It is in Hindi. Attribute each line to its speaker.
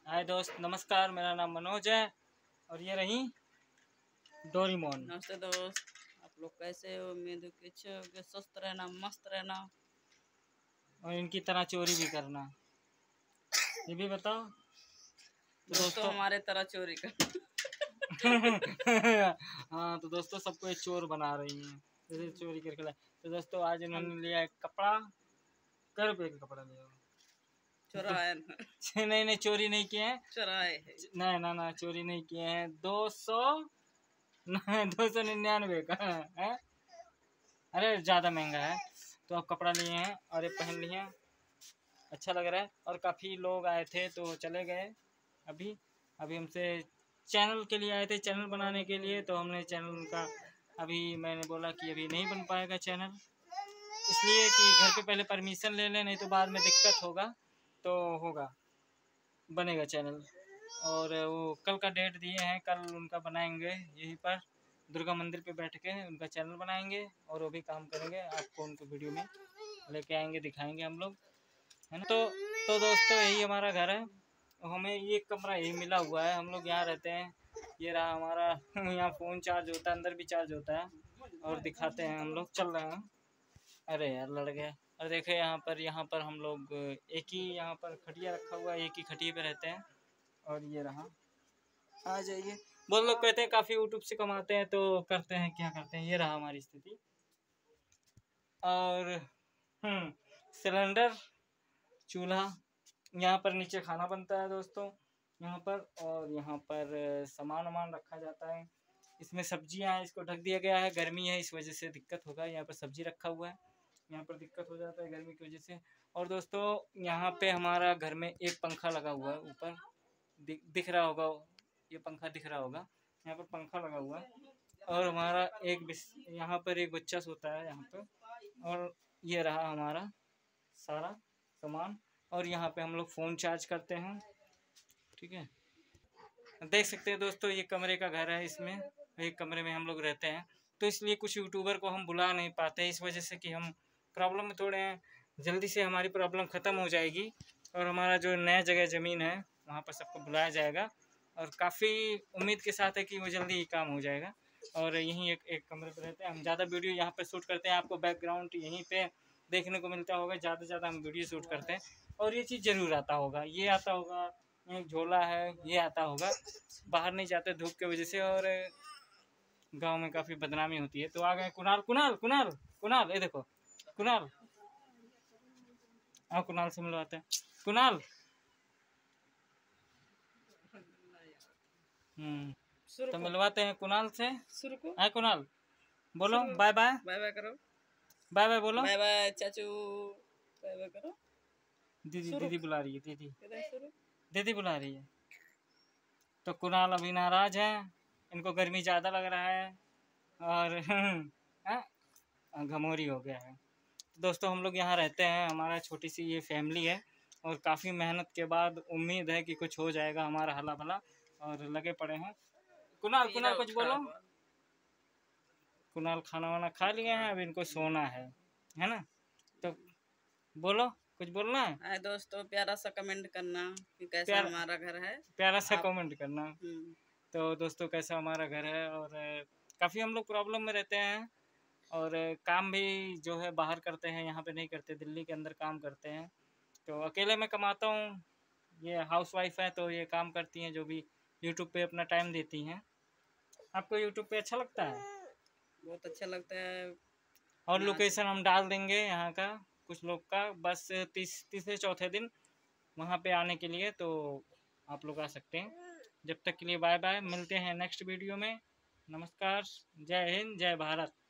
Speaker 1: हाय दोस्त, नमस्कार। मेरा नाम मनोज है और ये रही डोरीमोन।
Speaker 2: नमस्ते दोस्त, आप लोग कैसे हो? उम्मीद है कि अच्छे होगे, स्वस्थ रहना, मस्त रहना
Speaker 1: और इनकी तरह चोरी भी करना। ये भी बताओ तो
Speaker 2: दोस्तों,
Speaker 1: दोस्तों।
Speaker 2: हमारे तरह चोरी कर।
Speaker 1: हाँ तो दोस्तों, सबको एक चोर बना रही हैं, जैसे चोरी करके लाए। तो दोस्तों, आज
Speaker 2: हम
Speaker 1: इन्होंने लिया एक कपड़ा। कै रुपये का कपड़ा लिया तो
Speaker 2: चुराए न,
Speaker 1: नहीं, चोरी नहीं किए हैं।
Speaker 2: चुराए है।
Speaker 1: नहीं ना, चोरी नहीं किए हैं। 299 का है। अरे ज़्यादा महंगा है। तो अब कपड़ा लिए हैं और ये पहन लिए हैं, अच्छा लग रहा है। और काफ़ी लोग आए थे तो चले गए। अभी अभी हमसे चैनल के लिए आए थे, चैनल बनाने के लिए। तो हमने चैनल का अभी मैंने बोला कि अभी नहीं बन पाएगा चैनल, इसलिए कि घर पे पहले परमिशन ले लें, नहीं तो बाद में दिक्कत होगा। तो होगा, बनेगा चैनल। और वो कल का डेट दिए हैं, कल उनका बनाएंगे यहीं पर दुर्गा मंदिर पे बैठ के उनका चैनल बनाएंगे और वो भी काम करेंगे। आपको उनको वीडियो में लेके आएंगे, दिखाएंगे हम लोग, है ना। तो दोस्तों, यही हमारा घर है। हमें ये कमरा यही मिला हुआ है, हम लोग यहाँ रहते हैं। ये रहा हमारा यहाँ फ़ोन चार्ज होता है, अंदर भी चार्ज होता है। और दिखाते हैं, हम लोग चल रहे हैं। अरे यार, लड़ गया। और देखे यहाँ पर हम लोग एक ही यहाँ पर खटिया रखा हुआ है, एक ही खटिए पे रहते हैं। और ये रहा, आ जाइए। बहुत लोग कहते हैं काफ़ी यूट्यूब से कमाते हैं, तो करते हैं, क्या करते हैं। ये रहा हमारी स्थिति। और सिलेंडर, चूल्हा, यहाँ पर नीचे खाना बनता है दोस्तों, यहाँ पर। और यहाँ पर सामान वामान रखा जाता है। इसमें सब्जियाँ हैं, इसको ढक दिया गया है। गर्मी है, इस वजह से दिक्कत होगा। यहाँ पर सब्जी रखा हुआ है, यहाँ पर दिक्कत हो जाता है गर्मी की वजह से। और दोस्तों, यहाँ पे हमारा घर में एक पंखा लगा हुआ है ऊपर, दिख रहा होगा, ये पंखा दिख रहा होगा। यहाँ पर पंखा लगा हुआ है। और हमारा यहाँ पर एक बच्चा सोता है यहाँ पर। और ये रहा हमारा सारा सामान। और यहाँ पे हम लोग फ़ोन चार्ज करते हैं, ठीक है। देख सकते हैं दोस्तों, ये कमरे का घर है, इसमें एक कमरे में हम लोग रहते हैं। तो इसलिए कुछ यूट्यूबर को हम बुला नहीं पाते, इस वजह से कि हम प्रॉब्लम में थोड़े हैं। जल्दी से हमारी प्रॉब्लम ख़त्म हो जाएगी और हमारा जो नया जगह ज़मीन है वहाँ पर सबको बुलाया जाएगा। और काफ़ी उम्मीद के साथ है कि वो जल्दी ही काम हो जाएगा। और यहीं एक कमरे पर रहते हैं हम। ज़्यादा वीडियो यहाँ पर शूट करते हैं, आपको बैकग्राउंड यहीं पे देखने को मिलता होगा। ज़्यादा से ज़्यादा हम वीडियो शूट करते हैं। और ये चीज़ ज़रूर आता होगा, ये आता होगा, एक झोला है, ये आता होगा। बाहर नहीं जाते धूप की वजह से, और गांव में काफ़ी बदनामी होती है। तो आ गए कुणाल, कुणाल कुणाल कुणाल, ये देखो कुणाल। हाँ, कुणाल से मिलवाते हैं। कुणाल,
Speaker 2: शुरू
Speaker 1: तो
Speaker 2: को
Speaker 1: मिलवाते हैं कुणाल से।
Speaker 2: शुरू को
Speaker 1: हाय कुणाल, बोलो
Speaker 2: शुरू
Speaker 1: बाय बाय।
Speaker 2: बाय बाय करो।
Speaker 1: बाय बाय बोलो।
Speaker 2: बाय बाय चाचू, बाय बाय करो।
Speaker 1: दीदी
Speaker 2: शुरू
Speaker 1: दीदी बुला रही है, दीदी
Speaker 2: किधर शुरू?
Speaker 1: दीदी बुला रही है। तो कुणाल अभी नाराज है, इनको गर्मी ज़्यादा लग रहा है। और घमौरी हो गया है। तो दोस्तों, हम लोग यहाँ रहते हैं, हमारा छोटी सी ये फैमिली है। और काफ़ी मेहनत के बाद उम्मीद है कि कुछ हो जाएगा हमारा हला भला, और लगे पड़े हैं। कुणाल,
Speaker 2: पीरा
Speaker 1: कुणाल कुछ
Speaker 2: उठा
Speaker 1: बोलो।
Speaker 2: हुआ।
Speaker 1: कुणाल खाना वाना खा लिए हैं, अब इनको सोना है ना। तो बोलो, कुछ बोलना है।
Speaker 2: हाय दोस्तों, प्यारा सा कमेंट करना कि कैसा
Speaker 1: प्यार
Speaker 2: हमारा घर है।
Speaker 1: प्यारा सा
Speaker 2: आप
Speaker 1: कमेंट करना।
Speaker 2: हम्म,
Speaker 1: तो दोस्तों, कैसा हमारा घर है। और काफ़ी हम लोग प्रॉब्लम में रहते हैं। और काम भी जो है बाहर करते हैं, यहाँ पे नहीं करते, दिल्ली के अंदर काम करते हैं। तो अकेले मैं कमाता हूँ, ये हाउसवाइफ है तो ये काम करती हैं, जो भी यूट्यूब पे अपना टाइम देती हैं। आपको यूट्यूब पे अच्छा लगता है।
Speaker 2: बहुत अच्छा लगता है।
Speaker 1: और
Speaker 2: नाच
Speaker 1: लोकेशन हम डाल देंगे यहाँ का, कुछ लोग का, बस तीसरे चौथे दिन वहाँ पे आने के लिए। तो आप लोग आ सकते हैं। जब तक के लिए बाय बाय, मिलते हैं नेक्स्ट वीडियो में। नमस्कार, जय हिंद, जय भारत।